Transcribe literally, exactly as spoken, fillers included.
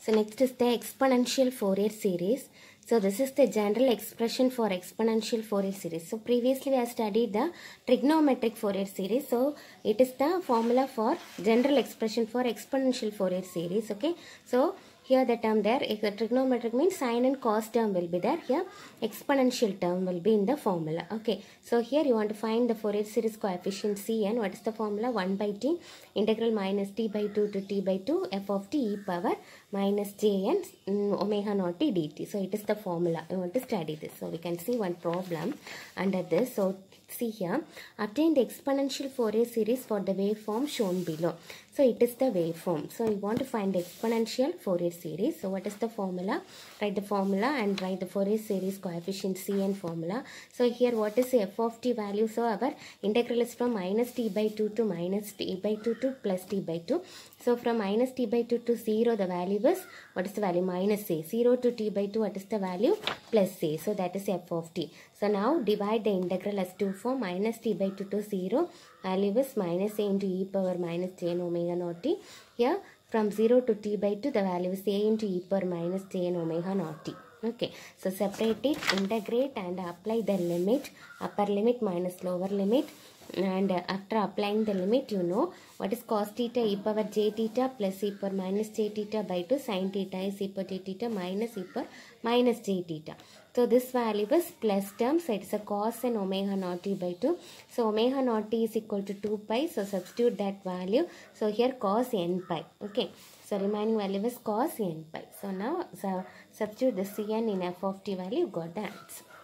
So next is the exponential Fourier series. So this is the general expression for exponential Fourier series. So previously we have studied the trigonometric Fourier series. So it is the formula for general expression for exponential Fourier series. Okay. So here the term there, trigonometric means sine and cos term will be there. Here exponential term will be in the formula. Okay. So here you want to find the Fourier series coefficient C n. What is the formula? one by t integral minus t by two to t by two f of t e power minus j n mm, omega naught t dt. So it is the formula. I want to study this. So we can see one problem under this. So see here, obtain the exponential Fourier series for the waveform shown below. So it is the waveform. So you want to find the exponential Fourier series. So what is the formula? Write the formula and write the Fourier series coefficient C n formula. So here what is the f of t value? So our integral is from minus t by two to minus t by two to plus t by two. So from minus t by two to zero, the value is, what is the value? Minus a. zero to t by two, what is the value? Plus a. So that is f of t. So now divide the integral as two form. Minus t by two to zero, value is minus a into e power minus j n omega naught t. Here from zero to t by two, the value is a into e power minus j n omega naught t. Okay, so separate it, integrate and apply the limit, upper limit minus lower limit. And after applying the limit, you know what is cos theta e power j theta plus e power minus j theta by two, sin theta is e power j theta minus e power minus j theta. So this value is plus term, so it is a cos and omega naught t by two. So omega naught t is equal to two pi, so substitute that value. So here cos n pi. Okay, so remaining value is cos n pi. So now so substitute the cn in f of t value, got the answer.